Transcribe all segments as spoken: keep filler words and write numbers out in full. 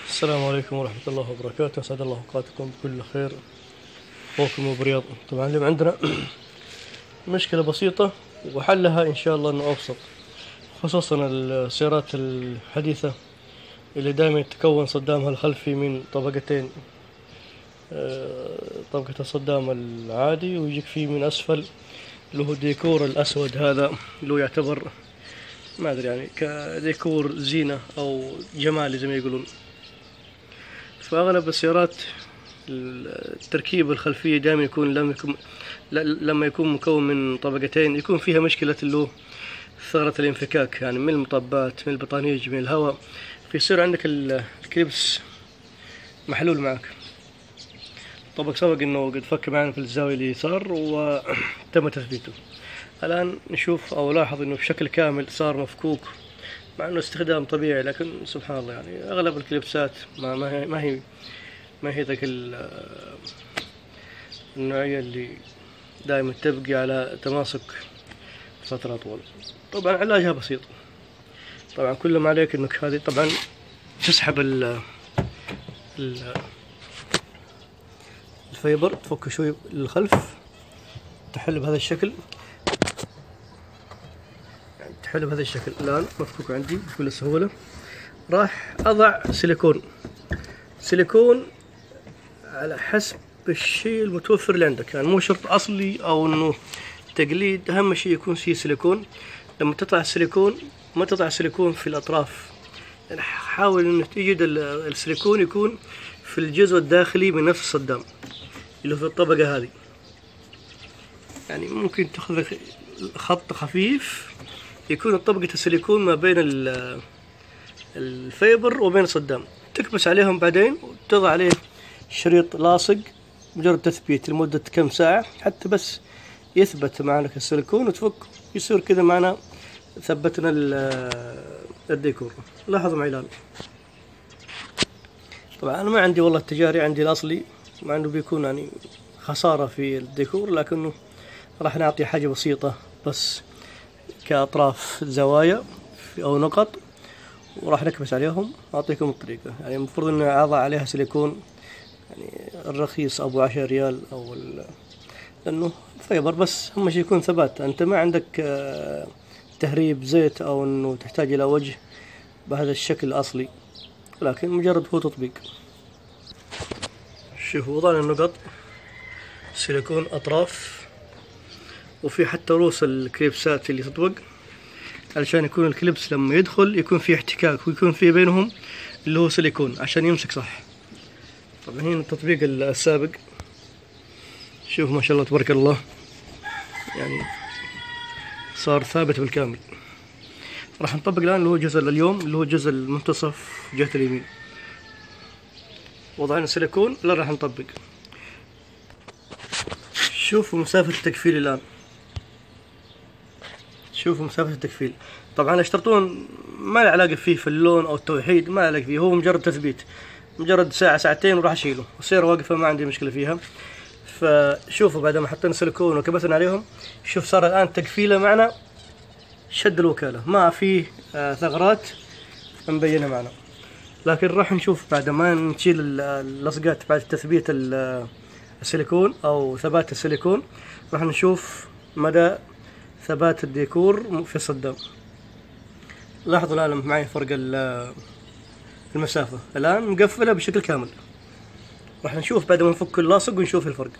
السلام عليكم ورحمة الله وبركاته، أسعد الله أوقاتكم بكل خير. أخوكم أبو رياض. طبعا اليوم عندنا مشكلة بسيطة وحلها إن شاء الله إنه أبسط، خصوصا السيارات الحديثة اللي دائما يتكون صدامها الخلفي من طبقتين، طبقة الصدام العادي ويجيك فيه من أسفل اللي هو ديكور الأسود، هذا اللي هو يعتبر ما أدري يعني كديكور زينة أو جمالي زي ما يقولون. فأغلب السيارات التركيبة الخلفية دائما يكون لما يكون لما يكون مكون من طبقتين يكون فيها مشكلة اللي هو ثغرة الانفكاك، يعني من المطبات من البطانيج من الهواء، فيصير عندك الكليبس محلول معك. طبق سبق انه قد فك معنا في الزاوية اليسار وتم تثبيته. الآن نشوف أو لاحظ انه بشكل كامل صار مفكوك، مع انه استخدام طبيعي، لكن سبحان الله يعني اغلب الكليبسات ما ما هي ما هي, ما هي ذاك النوعية اللي دائما تبقي على تماسك فترة أطول. طبعا علاجها بسيط. طبعا كل ما عليك انك هذه طبعا تسحب ال الفيبر، تفك شوي للخلف، تحل بهذا الشكل، يعني تحل بهذا الشكل. الآن مفكوك عندي بكل سهولة. راح أضع سيليكون سيليكون على حسب الشيء المتوفر اللي عندك، يعني مو شرط أصلي أو إنه تقليد، أهم شيء يكون فيه سيليكون. لما تضع السيليكون ما تضع سيليكون في الأطراف، يعني حاول إنه تجد السيليكون يكون في الجزء الداخلي من نفس الصدام اللي في الطبقة هذه. يعني ممكن تاخذ خط خفيف يكون طبقة السيليكون ما بين الفيبر وبين الصدام، تكبس عليهم بعدين وتضع عليه شريط لاصق، مجرد تثبيت لمدة كم ساعة حتى بس يثبت معنا السيليكون وتفك، يصير كذا معنا ثبتنا الديكور. لاحظوا معي الآن. طبعا أنا ما عندي والله التجاري، عندي الأصلي، مع أنه بيكون يعني خسارة في الديكور، لكنه راح نعطي حاجة بسيطة بس كأطراف زوايا أو نقط، وراح نكبس عليهم. أعطيكم الطريقة. يعني المفروض أن أضع عليها سيليكون يعني الرخيص أبو عشرة ريال أو ال... لأنه فيبر، بس أهم شيء يكون ثبات. أنت ما عندك تهريب زيت أو أنه تحتاج إلى وجه بهذا الشكل الأصلي، لكن مجرد هو تطبيق. شوفوا وضعنا النقط سيليكون أطراف، وفي حتى رؤوس الكليبسات اللي تطبق علشان يكون الكليبس لما يدخل يكون فيه احتكاك ويكون فيه بينهم اللي هو سيليكون عشان يمسك صح. طبعا هنا التطبيق السابق، شوف ما شاء الله تبارك الله، يعني صار ثابت بالكامل. راح نطبق الآن اللي هو جزء اليوم اللي هو جزء المنتصف جهة اليمين. وضعنا السيليكون لا راح نطبق. شوفوا مسافة التقفيل الآن، شوفوا مسافة التقفيل. طبعا اشترطون ما له علاقة فيه في اللون أو التوحيد، ما له علاقة فيه، هو مجرد تثبيت، مجرد ساعة ساعتين وراح أشيله والسيارة واقفة ما عندي مشكلة فيها. فشوفوا بعد ما حطينا سيليكون وكبسنا عليهم، شوف صار الآن تقفيله معنا شد الوكالة، ما فيه آه ثغرات مبينة معنا. لكن راح نشوف بعد ما نشيل اللصقات بعد تثبيت السيليكون أو ثبات السيليكون، راح نشوف مدى ثبات الديكور في الصدام. لاحظوا الآن معي فرق المسافة، الآن مقفلة بشكل كامل. راح نشوف بعد ما نفك اللاصق ونشوف الفرق.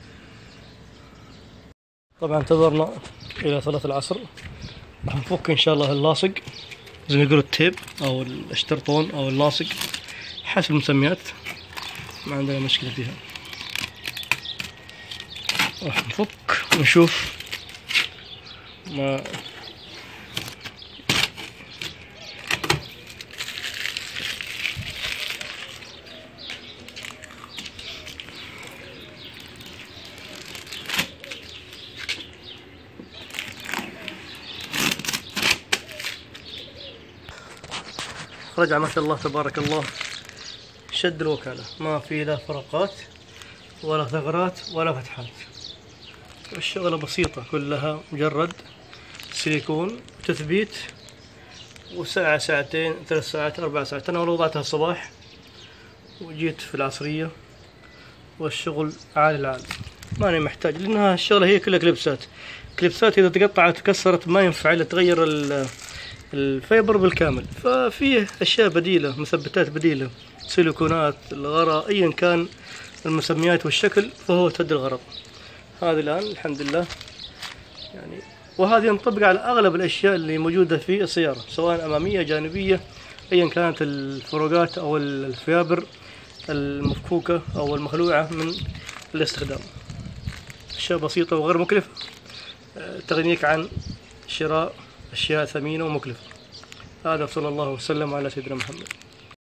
طبعا انتظرنا إلى صلاة العصر، راح نفك إن شاء الله اللاصق زي ما يقولوا التيب أو الاشترطون أو اللاصق حسب المسميات، ما عندنا مشكلة فيها. راح نفك ونشوف ما رجع ما شاء الله تبارك الله، شد الوكالة، ما في لا فراغات ولا ثغرات ولا فتحات. الشغلة بسيطة كلها مجرد سيليكون وتثبيت، وساعة ساعتين ثلاث ساعات أربع ساعات. أنا لو وضعتها الصباح وجيت في العصرية والشغل عالي العال، ماني محتاج، لأنها الشغلة هي كلها كليبسات. كليبسات إذا تقطعت تكسرت ما ينفع إلا تغير الفايبر بالكامل. ففيه أشياء بديلة، مثبتات بديلة، سيليكونات، الغراء، أيا كان المسميات والشكل فهو تد الغرض. هذه الآن الحمد لله يعني، وهذه ينطبق على أغلب الأشياء اللي موجودة في السيارة، سواء أمامية جانبية، أيا كانت الفروقات أو الفيابر المفكوكة أو المخلوعة من الاستخدام. أشياء بسيطة وغير مكلفة تغنيك عن شراء أشياء ثمينة ومكلفة. هذا صلى الله وسلم على سيدنا محمد.